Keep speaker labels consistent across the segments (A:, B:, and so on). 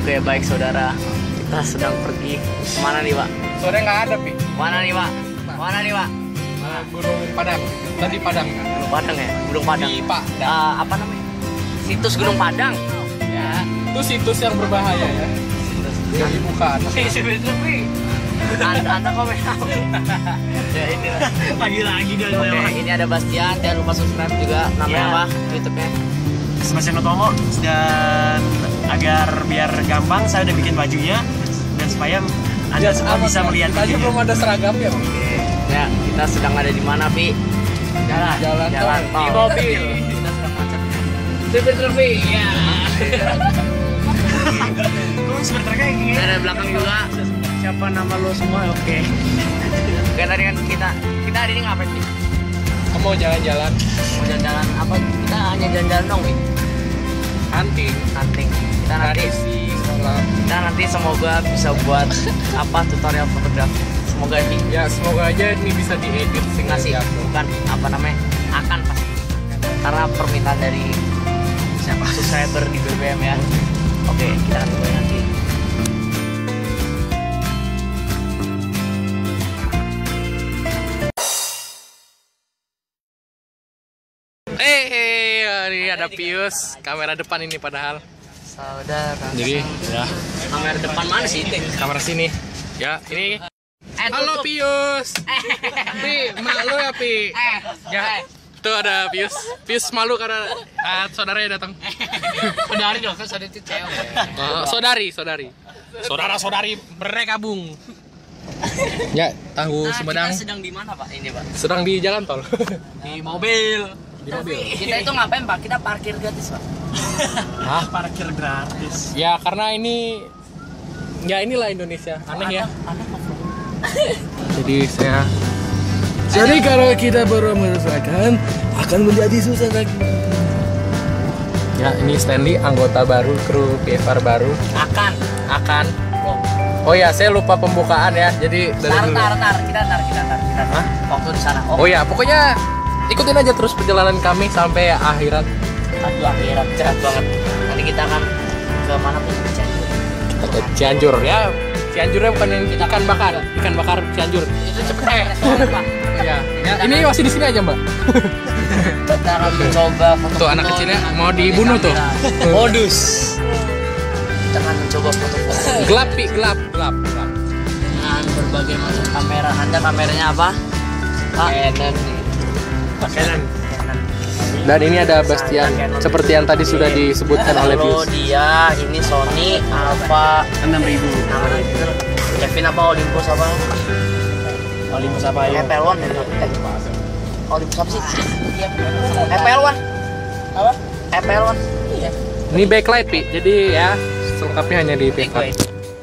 A: Oke, baik saudara. Kita sedang pergi. Mana nih, Pak?
B: Sore nggak ada, Pi.
A: Mana nih, Pak? Mana nih, Pak?
B: Gunung Padang. Tadi Padang.
A: Gunung Padang ya? Gunung Padang.
B: Di Pak.
A: Apa namanya? Situs Gunung Padang.
B: Ya. Itu situs yang berbahaya ya. Jadi bukan.
A: Anda komen. Ya ini lagi-lagi guys. Oke, ini ada Bastian. Jangan lupa subscribe juga. Namanya apa? YouTube-nya
C: Sebastian Otomo. Dan agar biar gampang saya udah bikin bajunya dan supaya Anda semua bisa melihat
B: aja
C: videonya.
B: belum ada seragam ya.
A: Ya, kita sedang ada di mana, Pi? Jalan
B: tol.
A: di mobil. Kita sedang macet. Sepi. Ya.
C: Kok sebentar kayak gini?
A: Dari belakang juga. Siapa nama lo semua? Oke. Oke, tadi kan kita hari ini ngapain, Pi?
B: Mau jalan-jalan.
A: Mau jalan-jalan apa? Kita hanya jalan-jalan dong, Pi.
B: Hunting.
A: Kita nanti semoga bisa buat apa tutorial fotografi. Semoga ini
B: Ya semoga aja ini bisa diedit
A: ngasih bukan apa namanya akan pasti karena permintaan dari siapa subscriber di BBM ya. Oke, kita akan tunggu nanti.
B: Ini ada Pius, kamera depan ini padahal.
A: Saudara.
B: Jadi ya
A: Kamera depan mana sih?
B: kamera sini. Ya ini. Halo
A: tutup.
B: Pius. Pi, malu ya Pi. Ya. Tuh ada Pius. Pius malu karena saudaranya datang.
A: Saudari dong, kan saudari itu cewek.
B: Saudari. Saudara-saudari berkabung. Ya, tahu Sumedang.
A: Kita sedang di mana, Pak? Ini, Pak.
B: Sedang di jalan tol.
A: Di mobil. Kita itu ngapain, Pak? Kita parkir gratis, Pak.
C: Hah? Parkir gratis.
B: Ya karena ini ya inilah Indonesia aneh ya. Jadi kalau kita baru menyelesaikan akan menjadi susah lagi. Ya ini Stanley anggota baru kru PFR baru. Akan. Oh ya saya lupa pembukaan ya. Jadi dari dulu.
A: Kita tar.
B: Hah?
A: Waktu di sana.
B: Oh ya pokoknya ikutin aja terus perjalanan kami sampai akhirat.
A: Aduh, akhirat cerah banget. Nanti kita akan ke mana pun?
B: Cianjur ya. Cianjurnya bukan yang ikan bakar Cianjur.
A: Itu cepet soalnya, Pak.
B: Ya, ini masih di sini aja, Mbak.
A: Kita akan mencoba foto-foto.
B: Tuh anak kecilnya mau dibunuh tuh.
A: Modus. Kita akan mencoba foto-foto
B: Gelap.
A: dengan berbagai macam kamera. Anda kameranya apa? Pak? Canon.
B: Dan ini ada Bastian seperti yang tadi sudah disebutkan oleh
A: Halo,
B: Pius.
A: dia ini Sony Alpha
C: 6000.
A: Kevin apa Olympus apa?
C: Olympus apa ya?
A: FL1 Olympus apa sih? FL1 apa? FL1 iya.
B: Ini backlight, Pi. Jadi ya selengkapnya hanya di backlight.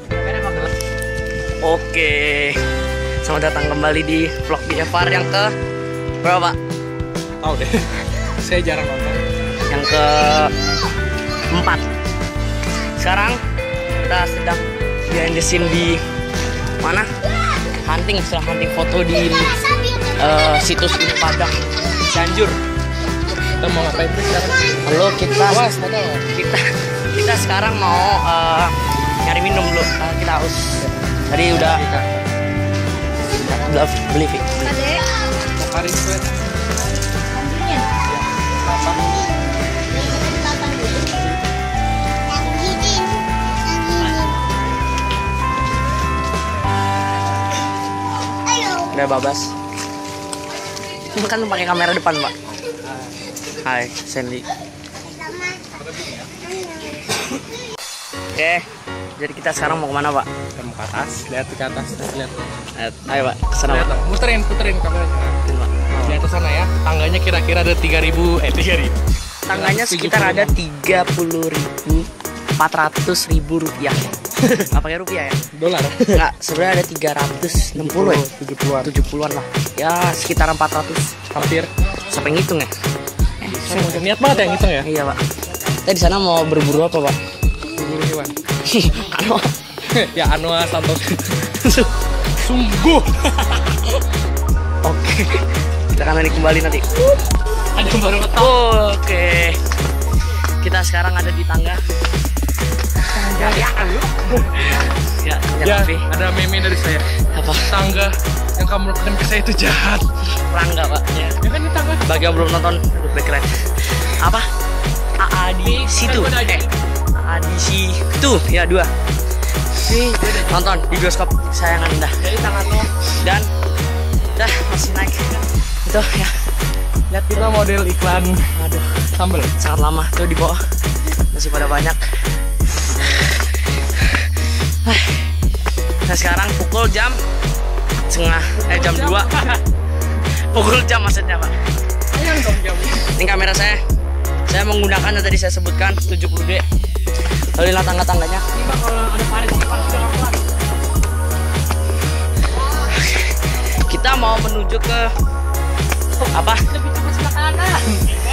A: Oke, selamat datang kembali di vlog BFR yang ke berapa, Pak?
B: Tahu deh. Saya jarang nonton.
A: Yang ke 4. Sekarang kita sedang behind the scene di mana? Sedang hunting foto di situs Gunung Padang Cianjur.
B: Kita mau ngapain sih sekarang?
A: Halo, kita
B: foto.
A: kita sekarang mau nyari minum dulu. Kita haus. Tadi udah beli.
B: Karin sweat.
A: Udah babas. Kan pakai kamera depan, Pak. Hai, Sandy. Oke, jadi kita sekarang mau kemana, Pak?
B: Kita mau ke atas, lihat ke atas, lihat.
A: Ayo, Pak, kesana, Pak.
B: Muterin kameranya. Lihat ke sana ya. Tangganya kira-kira ada 3.000.
A: Tangganya sekitar ada 30.400.000 rupiah. Nggak pakai rupiah ya?
B: Dolar.
A: Nggak, sebenarnya ada 360 ya? 70-an lah. Ya, sekitar 400.
B: Hampir.
A: Sampai ngitung ya?
B: Niat banget ya ngitung ya?
A: Iya, Pak. Kita di sana mau berburu apa, Pak?
B: Berburu hewan.
A: Anu.
B: Ya Anwar Santos. Sungguh.
A: Oke. Kita akan kembali nanti.
B: Ada yang baru
A: Oke. Kita sekarang ada di tangga.
B: Ya, ada meme dari saya.
A: Apa?
B: Tangga yang kamu lakukan ke saya itu jahat.
A: Rangga, Pak. Ya.
B: Ya kan ini tangga.
A: Bagi yang belum nonton, udah keren. Apa? AA di situ. AA di situ. Ya, 2. Nonton di bioskop kesayangan Anda.
B: Jadi tangan lo.
A: Dan dah masih naik. Itu ya.
B: Lihat kita model iklan.
A: Aduh,
B: Sambel.
A: sangat lama tuh di bawah. Masih pada banyak. Nah, sekarang pukul jam jam 2. Pukul jam maksudnya, Pak.
B: Sayang dong jam.
A: Ini kamera saya. Saya menggunakan yang tadi saya sebutkan 70D. Lalu lihat tangga-tangganya.
B: Ini Pak, kalau ada Paris sudah keluar.
A: Kita mau menuju ke apa?
B: Lebih cepat sebelah kanan.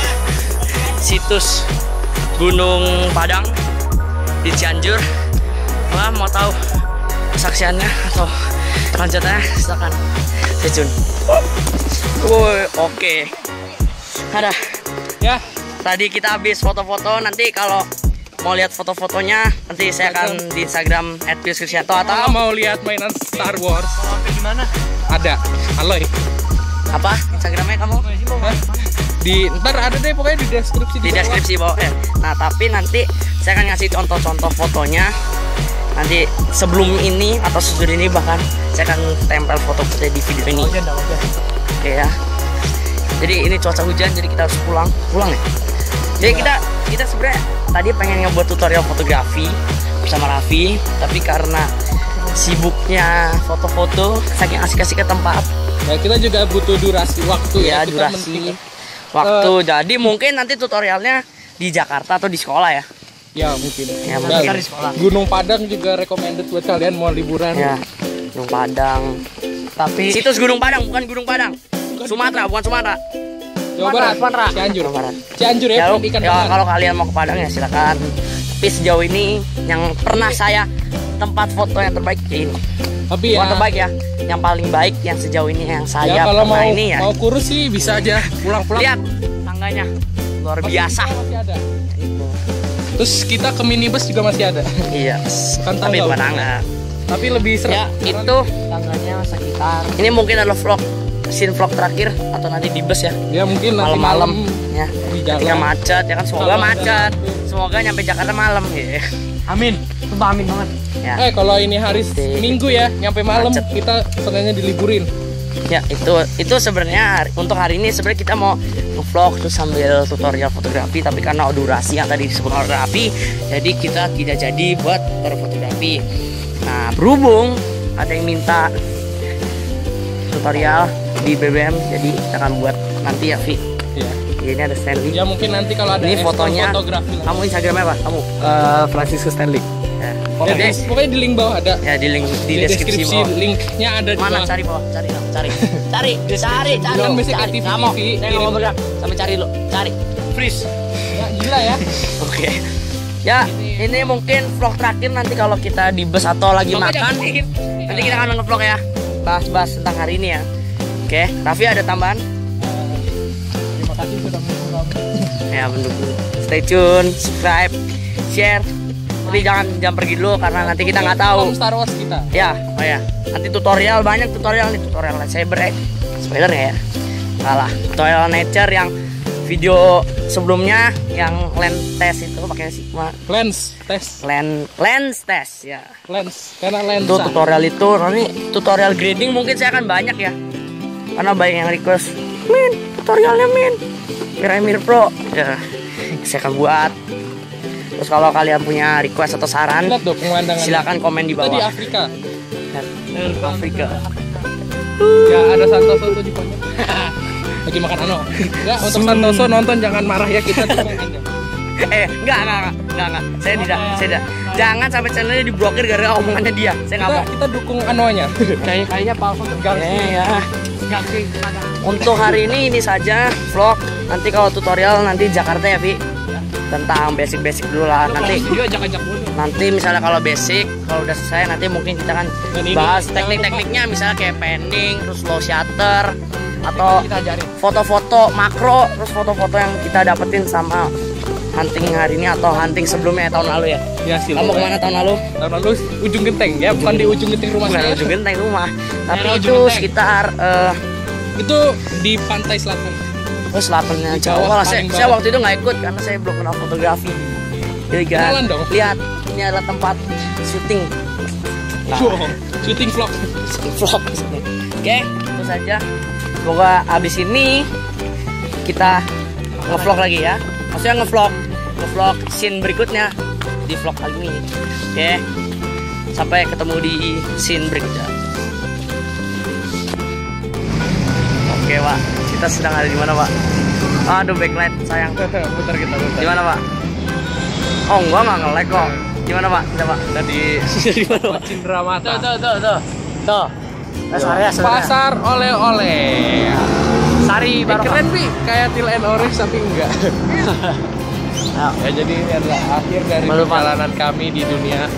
A: Situs Gunung Padang di Cianjur. Wah, mau tahu kesaksiannya atau lanjutannya? Silakan stay tune. Woi, oke. Ada.
B: Ya,
A: Tadi kita habis foto-foto. Nanti kalau mau lihat foto-fotonya, nanti saya akan di Instagram @piuskristianto
B: kalau
A: atau
B: mau lihat mainan Star Wars
C: Sampai di mana?
B: ada. Aloy.
A: apa Instagramnya kamu?
B: Hah? Ntar ada deh pokoknya di deskripsi
A: Di
B: bawah.
A: deskripsi bawah. Nah, tapi nanti saya akan ngasih contoh-contoh fotonya. Nanti sebelum ini atau sesudah ini bahkan saya akan tempel foto-foto di video ini. Oke ya. Jadi ini cuaca hujan, jadi kita harus pulang ya. Jadi kita sebenarnya tadi pengen ngebuat tutorial fotografi bersama Raffi, tapi karena sibuknya foto-foto, saking asik-asik ke tempat,
B: Ya, kita juga butuh durasi waktu
A: ya
B: Kita
A: durasi
B: mentingin-
A: waktu. Jadi mungkin nanti tutorialnya di Jakarta atau di sekolah ya.
B: Ya mungkin.
A: Ya,
B: Dan
A: mungkin.
C: Di sekolah.
B: Gunung Padang juga recommended buat kalian mau liburan.
A: Ya, Gunung Padang.
C: Tapi
A: Situs Gunung Padang, bukan Gunung Padang. Sumatera, bukan Sumatera.
B: Jawa Barat,
C: Sumatera.
B: Cianjur.
A: Jawa Barat.
B: Cianjur ya,
A: Ya,
B: pendidikan
A: ya,
B: Padang.
A: kalau kalian mau ke Padang ya silakan. Tapi sejauh ini yang pernah saya tempat foto yang terbaik ya ini.
B: Tapi ya,
A: Bukan terbaik ya, yang paling baik yang sejauh ini yang
B: ya
A: saya
B: kalau
A: pernah
B: mau
A: ini ya.
B: mau kurus sih bisa aja pulang-pulang.
A: Lihat tangganya luar biasa.
B: Masih ada. Terus kita ke minibus juga masih ada.
A: Iya.
B: Kan
A: Tapi
B: tangga.
A: bukan tangga.
B: Tapi lebih seru.
A: Ya itu
C: tangganya sekitar
A: ini mungkin adalah vlog scene vlog terakhir atau nanti di bus ya.
B: Ya mungkin nanti
A: Malam-malam
B: malam
A: ya.
B: di
A: Ketika
B: jalan.
A: macet ya kan, semoga
B: Kalau ada
A: macet.
B: lampu.
A: Semoga nyampe Jakarta malam ya.
C: amin. Sumpah amin banget.
A: Ya.
B: Kalau ini hari Minggu ya, nyampe malam
A: Macet.
B: kita sengaja diliburin.
A: Ya itu sebenarnya untuk hari ini sebenarnya kita mau nge-vlog terus sambil tutorial fotografi, tapi karena durasi yang tadi disebut fotografi, jadi kita tidak jadi buat berfotografi. Nah, berhubung ada yang minta tutorial di BBM, jadi kita akan buat nanti ya, Vi.
B: Ya.
A: Ini ada Stanley.
B: Ya mungkin nanti kalau ada
A: Ini
B: expo
A: fotonya.
B: fotografi lah.
A: Kamu Instagramnya apa? Kamu?
B: Francisco Stanley.
A: Ya.
B: Ya,
A: Jadi,
B: pokoknya di link bawah ada.
A: ya di link di deskripsi bawah.
B: linknya ada di
A: Mana
B: bawah.
A: cari bawah, cari.
B: Jangan basic
A: cari.
B: TV,
A: Nggak mau.
B: Vi.
A: Saya nggak mau bergerak. Sampai cari lo, cari.
B: Freeze. Ya gila ya.
A: Oke. Ya, ini mungkin vlog terakhir nanti kalau kita di bus atau lagi makan. Nanti kita akan nge-vlog ya. Bahas-bahas tentang hari ini ya. Oke, Raffi ada tambahan?
B: Terima kasih sudah mendukung kami.
A: Ya, mendukung. Stay tune, subscribe, share. Tapi jangan pergi dulu karena nanti kita nggak tahu.
B: Film Star Wars kita.
A: Ya, oh ya. Nanti tutorial banyak tutorial nih, tutorial lightsaber ya. Spoiler nggak ya? Salah. Tutorial nature yang video sebelumnya yang lens test itu pakai Sigma
B: Lens test.
A: lens test ya.
B: Lens karena
A: Itu
B: lensa.
A: tutorial itu nanti tutorial grading mungkin saya akan banyak ya. Karena banyak yang request, "Min, tutorialnya Min. Premiere Pro." Ya, saya akan buat. Terus kalau kalian punya request atau saran,
B: Lihat dong pemandangan.
A: silakan komen di
B: Kita di
A: bawah.
B: Afrika.
A: Afrika.
B: Ya ada Santoso tuh di pojok. Lagi makan ano. Enggak, untuk Santoso nonton jangan marah ya, kita dukung aja.
A: Enggak. Saya tidak. Jangan sampai channelnya diblokir gara-gara omongannya dia. Saya nggak mau.
B: Kita dukung anonya.
C: Kayaknya palsu
A: Ya. Untuk hari ini saja vlog. Nanti kalau tutorial nanti Jakarta ya, Vi. Tentang basic-basic dulu lah. Nanti
B: Dia ajak-ajak dulu.
A: misalnya kalau basic, kalau udah selesai nanti mungkin kita akan
B: Dan ini
A: bahas
B: jangan
A: teknik-tekniknya, misalnya kayak panning, terus low shutter, atau
B: Kita ajarin.
A: foto-foto makro, terus foto-foto yang kita dapetin sama hunting hari ini atau hunting sebelumnya tahun lalu ya.
B: Ya sih.
A: Kamu kemana tahun lalu?
B: Tahun lalu ujung genteng ya, bukan di ujung genteng rumah
A: Bukan
B: saya.
A: ujung genteng rumah, tapi
B: Daerah
A: itu
B: ujung genteng.
A: sekitar
B: Itu di pantai selatan.
A: selatannya
B: Di
A: Jawa.
B: bawah
A: Saya
B: paling
A: waktu itu nggak ikut karena saya belum kenal fotografi. Jadi
B: Kenalan dong.
A: lihat ini adalah tempat syuting.
B: Wow, syuting vlog.
A: Vlog. Oke, itu saja. Semoga abis ini kita ngevlog lagi ya. Maksudnya ngevlog scene berikutnya di vlog kali ini. Oke. Sampai ketemu di scene berikutnya. Oke, Pak. Kita sedang ada di mana, Pak? Aduh, backlight sayang.
B: Putar kita putar.
A: Di mana, Pak? Oh, enggak nge-lag kok. Gimana, Pak? Sudah, Pak.
B: Tadi
A: Di mana, Pak?
B: Cindra Mata.
A: Tuh. Area
B: Pasar oleh-oleh.
A: Sari baru
B: Keren Pi, kayak Til and Orange tapi enggak. Ya jadi ini adalah akhir dari
A: Baru, Pak.
B: perjalanan kami di dunia.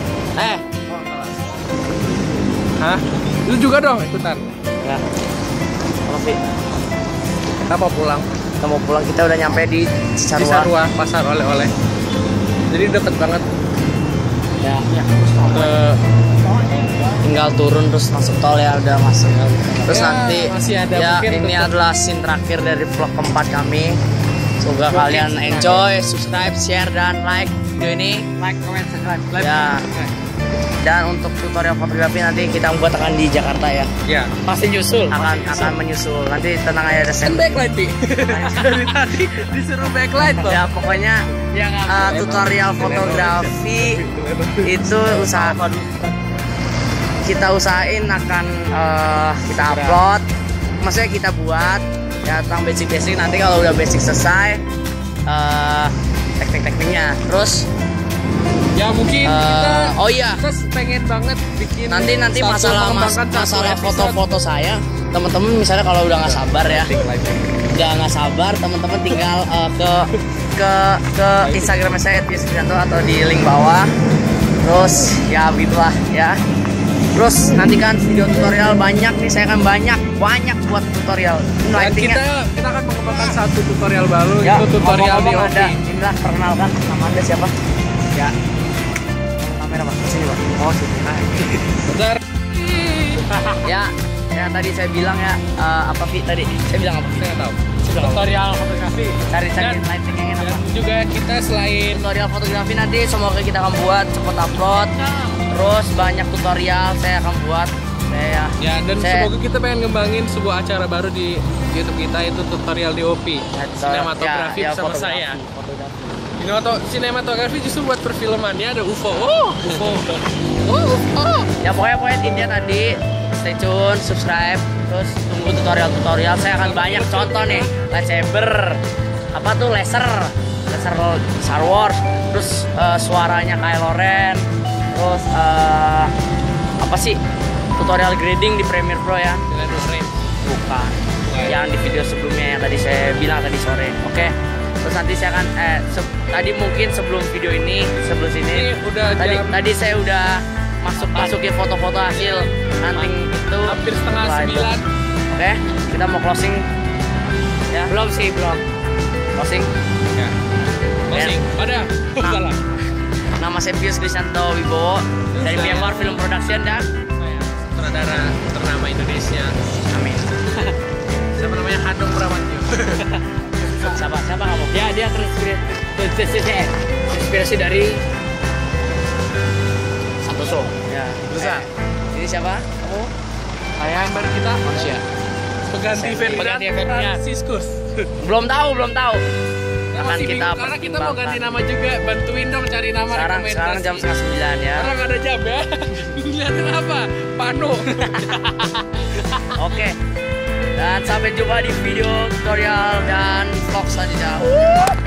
B: Hah? Lu juga dong ikutan.
A: Ya. Makasih.
B: Kita mau pulang
A: Kita mau pulang, kita udah nyampe di
B: di
A: Cisarua.
B: Sarua, pasar oleh-oleh. Jadi deket banget
A: Ya.
B: ke
A: Tinggal turun terus masuk tol ya, udah masuk. Terus
B: Ya,
A: nanti
B: masih ada
A: ya
B: mungkin
A: ini
B: tetap.
A: adalah scene terakhir dari vlog keempat kami. Semoga kalian enjoy, subscribe, share dan like video ini.
B: like, comment, subscribe.
A: Ya. Dan untuk tutorial fotografi nanti kita buat akan di Jakarta ya.
B: Ya.
A: Pasti nyusul. Akan menyusul. Nanti tenang aja ada
B: Kan backlight Pi. Dari tadi disuruh backlight loh.
A: Ya pokoknya tutorial fotografi itu kita usahain akan kita upload, maksudnya kita buat ya tentang basic nanti kalau udah basic selesai tekniknya terus
B: Ya mungkin
A: oh iya
B: kita pengen banget bikin
A: nanti
B: satu mengembangkan satu
A: masalah
B: episode.
A: foto-foto saya teman-teman misalnya kalau udah nggak sabar ya udah nggak sabar teman-teman tinggal ke Instagram saya @yusrianto atau di link bawah. Terus ya begitulah ya. Terus nantikan video tutorial banyak nih, saya akan banyak buat tutorial.
B: Dan
A: Lightingnya
B: kita akan mengembangkan satu tutorial baru,
A: ya,
B: itu tutorial di
A: ngomong-ngomong ada.
B: OP.
A: Inilah perkenalkan nama Anda siapa? Ya. Kamera Pak, sini Pak. Oh, sini.
B: Bentar.
A: Ya, tadi saya bilang ya apa Vi tadi? Saya bilang apa?
B: Saya nggak tahu.
A: Saya bilang apa?
B: Tutorial fotografi.
A: Cari
B: Dan-
A: lightingnya enak
B: Dan
A: Pak.
B: juga kita selain
A: Tutorial fotografi nanti semoga kita akan buat cepet upload. Terus banyak tutorial saya akan buat.
B: ya dan
A: Saya-
B: semoga kita pengen ngembangin sebuah acara baru di YouTube kita, itu tutorial DOP, sinematografi
A: ya,
B: bersama
A: fotografi,
B: saya.
A: fotografi.
B: Sinematografi justru buat perfilman ya, ada UFO. UFO.
A: Ya pokoknya intinya tadi stay tune, subscribe, terus tunggu tutorial saya akan banyak contoh nih, lightsaber, apa tuh laser Star Wars, terus suaranya Kylo Ren, terus apa sih tutorial grading di Premiere Pro ya, bukan yang di video sebelumnya yang tadi saya bilang tadi sore. Oke. Terus nanti saya akan tadi mungkin sebelum video ini
B: Ini udah
A: tadi saya udah masukin foto-foto hasil hunting itu
B: hampir setengah
A: Wah, itu.
B: 9.
A: Oke, kita mau closing ya. Belum closing.
B: Ya. Closing. Pada. Salah.
A: Nama saya Pius Krisanto Wibowo dari
B: Saya-
A: BMR Film Production dan
B: Saya sutradara ternama Indonesia.
A: amin.
B: Siapa namanya? Hanung Bramantyo.
A: Siapa kamu? Dia terinspirasi dari Santoso. Ya.
B: Besar.
A: Ini siapa? Kamu?
B: Saya yang baru kita manusia. Pengganti Ferdinand Franciscus.
A: Belum tahu.
B: Ya,
A: Akan
B: masih
A: kita
B: bingung, karena kita mau ganti nama juga. Bantuin dong cari nama
A: Sekarang
B: rekomendasi.
A: jam 8:30 ya.
B: Sekarang ada jam ya. Lihatin apa? Pano.
A: Oke. Dan sampai jumpa di video tutorial dan vlog selanjutnya.